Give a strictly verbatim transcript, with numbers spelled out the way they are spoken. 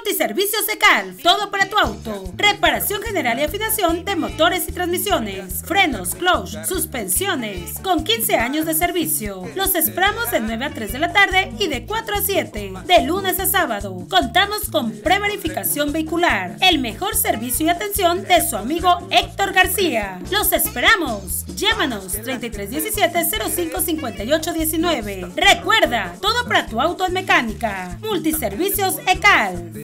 Multiservicios ECALF, todo para tu auto. Reparación general y afinación de motores y transmisiones, frenos, clutch, suspensiones, con quince años de servicio. Los esperamos de nueve a tres de la tarde y de cuatro a siete, de lunes a sábado. Contamos con preverificación vehicular, el mejor servicio y atención de su amigo Héctor García. Los esperamos. Llámanos treinta y tres diecisiete cero cinco cincuenta y ocho diecinueve. Recuerda, todo para tu auto en mecánica. Multiservicios ECALF.